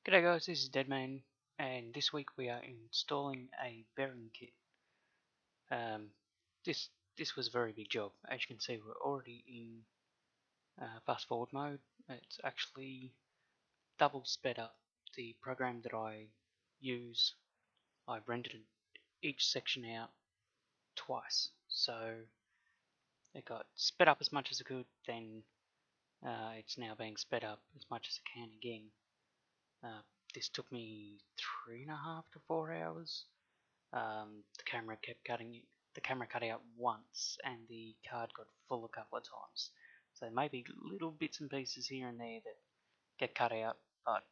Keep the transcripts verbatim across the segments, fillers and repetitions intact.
G'day guys, this is Deadman, and this week we are installing a bearing kit. Um, this this was a very big job. As you can see, we're already in uh, fast forward mode. It's actually double sped up. The program that I use, I've rendered each section out twice, so it got sped up as much as it could. Then uh, it's now being sped up as much as it can again. Uh, this took me three and a half to four hours. Um, the camera kept cutting it. The camera cut out once, and the card got full a couple of times. So maybe little bits and pieces here and there that get cut out, but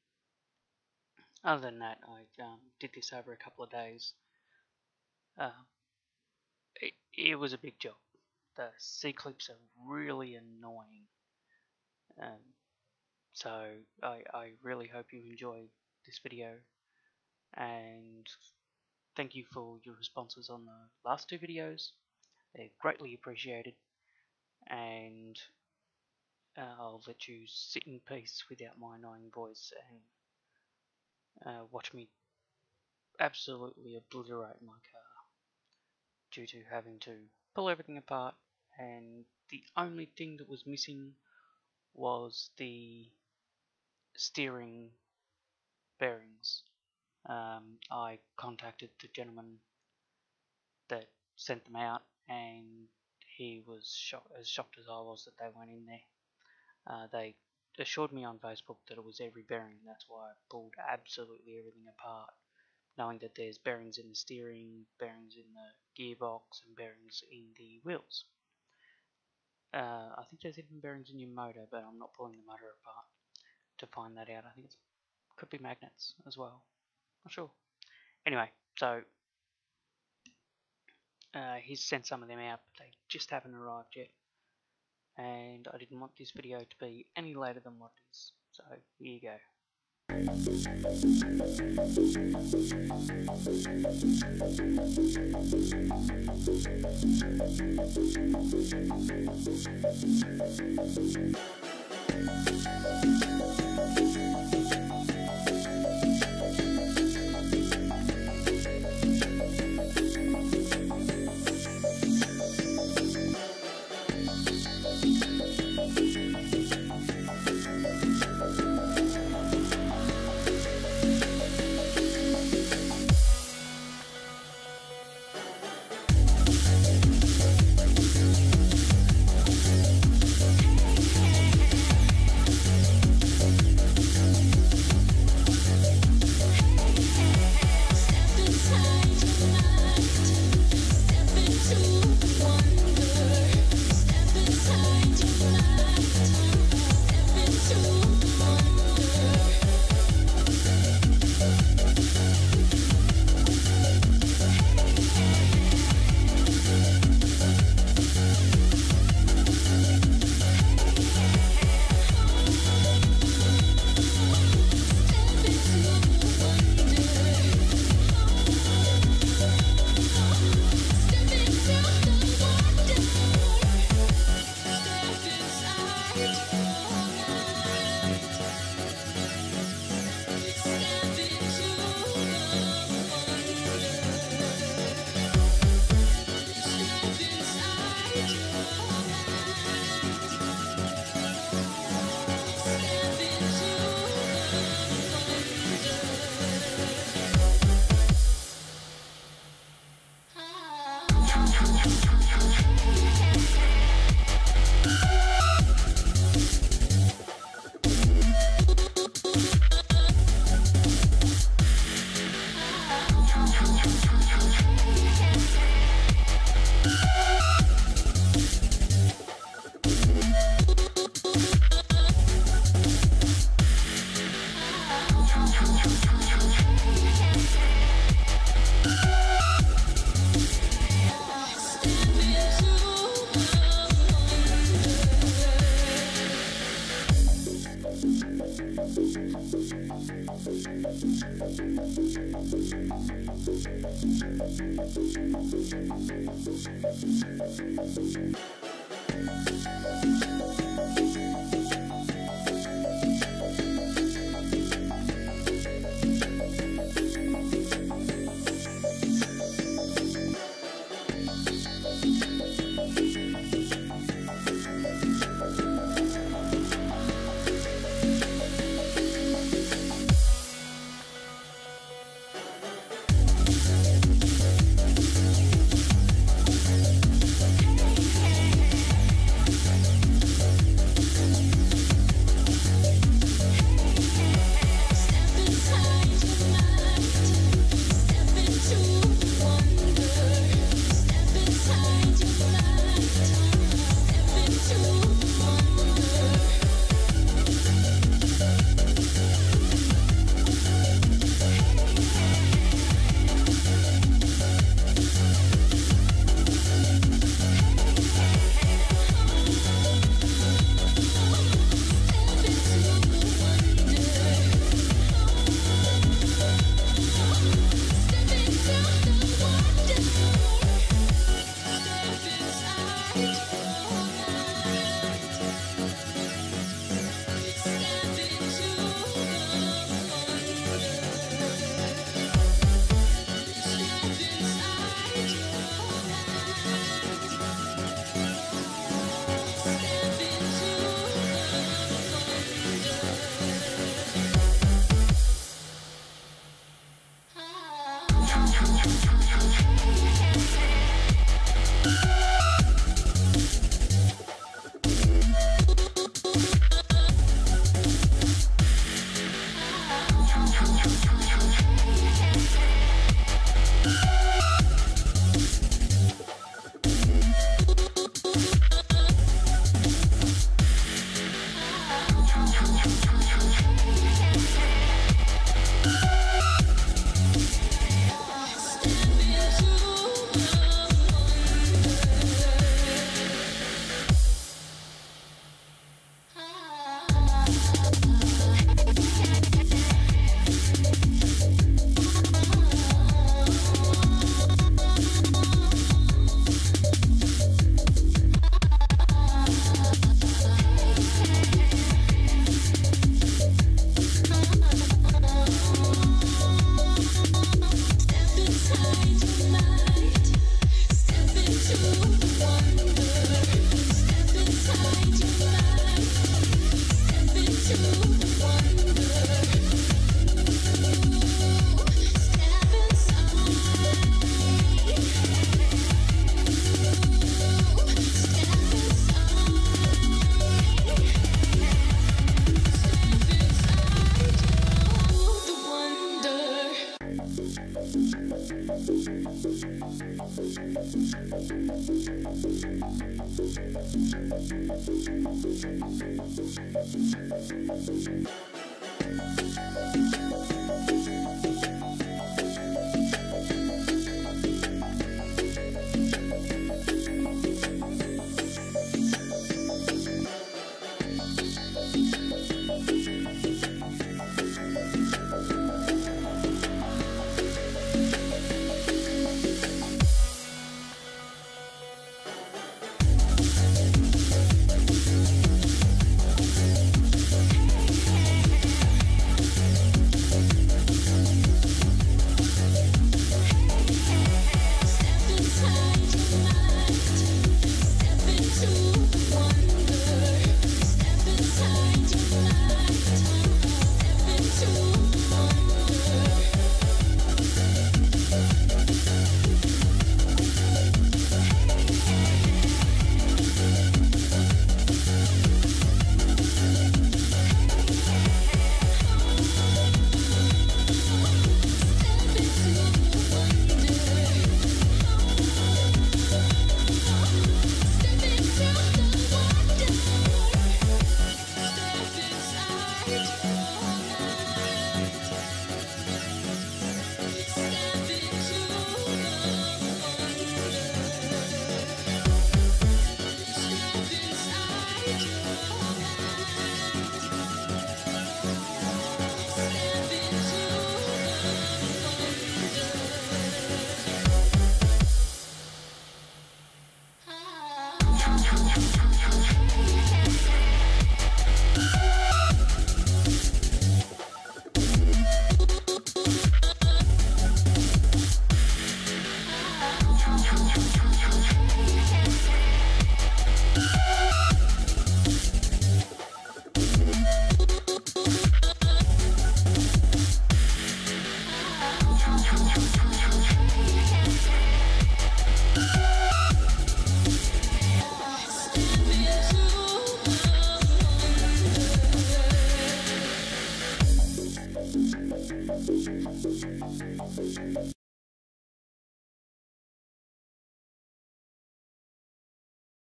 other than that, I um, did this over a couple of days. Uh, it, it was a big job. The C clips are really annoying. Um, so I, I really hope you enjoy this video, and thank you for your responses on the last two videos. They're greatly appreciated, and uh, I'll let you sit in peace without my annoying voice and uh, watch me absolutely obliterate my car due to having to pull everything apart, and the only thing that was missing was the steering bearings. Um, I contacted the gentleman that sent them out, and he was shocked, as shocked as I was that they weren't in there. Uh, they assured me on Facebook that it was every bearing. That's why I pulled absolutely everything apart, knowing that there's bearings in the steering, bearings in the gearbox, and bearings in the wheels. Uh, I think there's even bearings in your motor, but I'm not pulling the motor apart to find that out. I think it could be magnets as well. Not sure. Anyway, so uh, he's sent some of them out, but they just haven't arrived yet. And I didn't want this video to be any later than what it is. So here you go.